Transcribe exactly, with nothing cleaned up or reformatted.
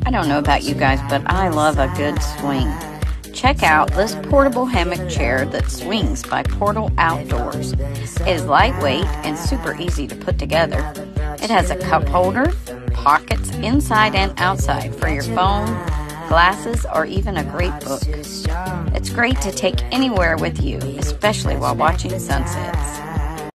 I don't know about you guys, but I love a good swing. Check out this portable hammock chair that swings by Portal Outdoors. It is lightweight and super easy to put together. It has a cup holder, pockets inside and outside for your phone, glasses, or even a great book. It's great to take anywhere with you, especially while watching sunsets.